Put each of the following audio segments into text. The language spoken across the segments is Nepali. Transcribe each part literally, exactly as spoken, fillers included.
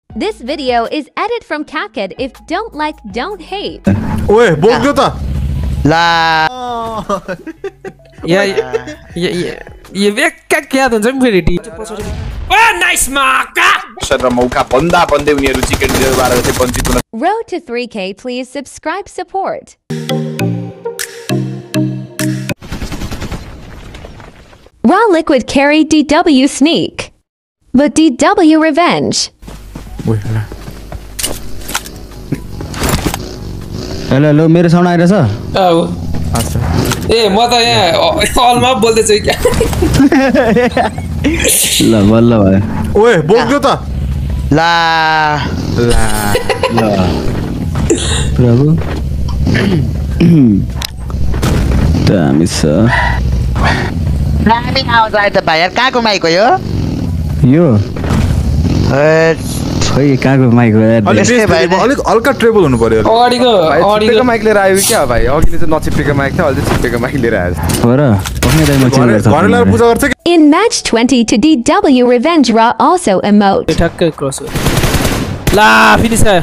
This video is edited from Kakad. If don't like, don't hate. Oi, बोल ta. La. Yeah, yeah, yeah. ये वे क्या क्या तो जम फिर टी. Oh, nice mark. शर्रा मौका बंदा बंदे उनीहरु चिकन डिनर बारे चाहिँ वञ्चित हुन. Road to three K, please subscribe support. Raw liquid carry D W sneak, but D W revenge. Hello hello मेरो साउन्ड आइरहेछ ए म त यहाँ अलमा बोल्दै छु क्या ल बल्ल भयो ओए बोल्यो त ला ला ल प्रभु दामी छ दामी आवाज आयो त भाइ यार कहाँको माइक हो यो यो खै कहाँको माइक हो यार अलिक हल्का ट्रेबल हुनु पर्यो अडिको अडिको माइक लिएर आयो क्या भाइ अघिले चाहिँ नचिपेको माइक थियो अहिले चाहिँ चिपेको माइक लिएर आयो हो र ओख्ने दाइ म चिनेर छ घरलाई पूजा गर्छ कि In match twenty to D W revenge raw also emote. ठक्कै क्रस ला फिनिश आयो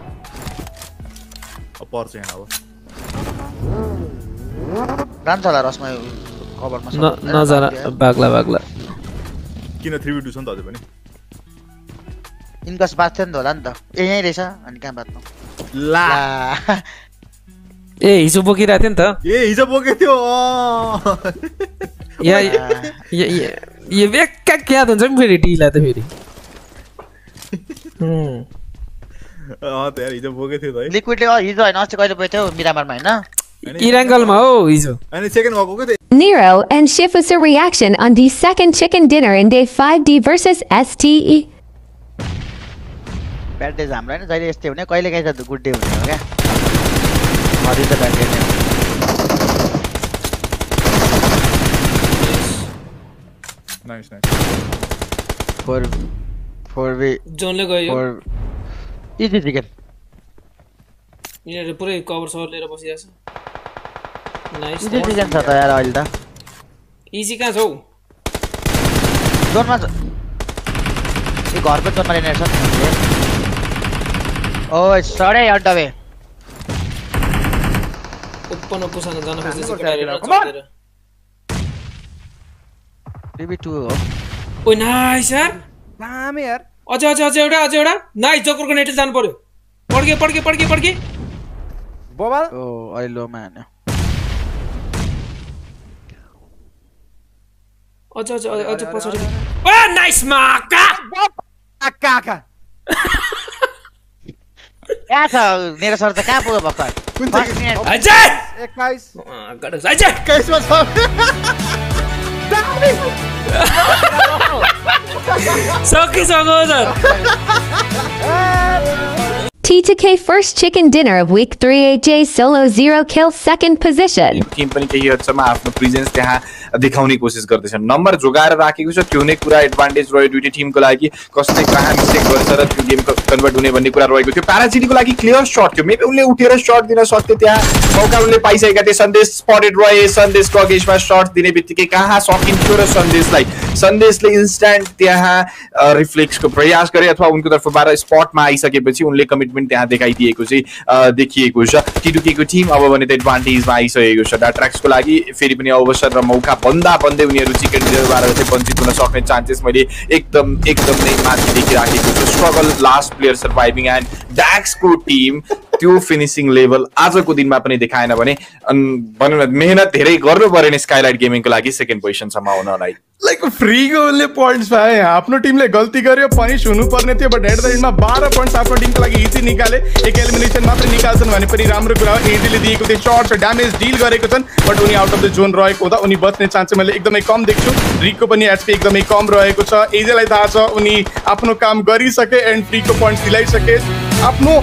पर्छ यहाँ अब जान्छ होला रसमा कभरमा न नजारा बाग्ला बाग्ला किन थ्री टू छ नि त अझै पनि इनकस बात थियो नि त होला नि त ए यही रहेछ अनि कहाँ बात ला ए हिजो बोकिरहेको थियो नि त ए हिजो बोके थियो या या ये वे क्या क्या हुन्छ नि फेरि टीला त फेरि हम अ त यार हिजो बोके थियो त है लिक्विडले हिजो हैन अस्ति कहिले पर्थ्यो मिरामारमा हैन इराङ्गलमा हो हिजो अनि सेकेन्ड भएको के Nero and Deshifusir reaction on the second chicken dinner in day five D versus S T E. Bad day हाम्रो हैन जहिले यस्तै हुने कहिले काहीँ त गुड डे हुने हो क्या मरि त bad day nice nice four four B जोनले गयो फोर इजी चिकन यिनीहरु पुरै कभर सर लिएर बसिरहेछ नाइस इजी चिकन छ त यार अहिले त इजी कहाँ छौ जोनमा छ ए घरको जोनमा लिने छ ओ सडे अड्डबे ओपन पुसान जान खोजेछ केटाहरु चढेर टिभी टू हो ओ नाइस यार दामी यार अझ अझ अझ एउटा अझ एउटा नाइस जोकरको नेटले जानु पर्यो पड्के पड्के पड्के पड्के बबाल ओ अहिले लो म्यान अझ अझ अझ पछाडी ओ नाइस माका आका आका या छ मेरो सर त कहाँ पुग्यो भक्कर अजय एक्काइस गडस अजय एक्काइस मा छ दामी सकी सको sir T two K first chicken dinner of week three A J solo zero kill second position. Team पनि केही हदसम्म आफ्नो प्रेजेन्स त्यहाँ देखाउने कोसिस गर्दैछन् नम्बर जोगाएर राखेको छ त्यो नै कुरा एडभान्टेज रह्यो दुईटै टिमको लागि कसले कहाँ मिस्टेक गर्छ र त्यो गेम कन्भर्ट हुने भन्ने कुरा रहेको थियो प्यारासिटीको लागि क्लियर शट थियो मेबी उनले उठेर शट दिन सक्थे त्यहाँ मौका उनले पाइसकेका थिए सन्देश स्पटेड रहे सन्देशको अगेन्स्टमा शट दिने बित्तिकै कहाँ सकिन्थ्यो र सन्देशलाई सन्देशले इन्स्ट्यान्ट त्यहाँ रिफ्लेक्सको प्रयास गरे अथवा उनको तर्फबाट स्पटमा आइसकेपछि उनले कमिटमेन्ट त्यहाँ देखाइदिएको चाहिँ देखिएको छ टी टू के को टिम अब भने त एडभान्टेजमा आइसकेको छ डाट्राक्सको लागि फेरि पनि अवसर र मौका बन्दा बन्दै उनीहरु चिकन डिनरबाट चाहिँ वञ्चित हुन सक्ने चान्सेस मैले एकदम एकदम नै माथि देखिराखेको छु struggle last player surviving and ड्याक्सको टिम त्यो फिनिशिङ लेभल आजको दिनमा पनि देखाएन भने भनौँ न मेहनत धेरै गर्नु पर्यो नि स्काइलाइट गेमिङको लागि सेकेन्ड पोजिसनसम्म आउनलाई लाइक फ्रीको उनले पोइन्ट्स पाए आफ्नो टिमले गल्ती गर्यो पनिश हुनुपर्ने थियो बट एट द एन्डमा बाह्र पोइन्ट्स आफ्नो टिमको लागि इजी निकाले एक एलिमिनेसन मात्र निकाल्छन् भने पनि राम्रो कुरा हो इजीले दिएको थियो शर्ट ड्यामेज डिल गरेको छन् बट उनी आउट अफ द जोन रहेको हुँदा उनी बच्ने चान्स मैले एकदमै कम देख्छु रिकको पनि एचपी एकदमै कम रहेको छ एजेलाई थाहा छ उनी आफ्नो काम गरिसके एन्ड फ्रीको पोइन्ट्स दिलाइसके आफ्नो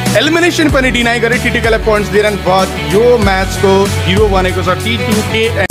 एलिमिनेसन पनि डिनाइ गरे टी टू केलाई पोइन्ट्स दिएर बट यो म्याचको हिरो बनेको छ टी टू के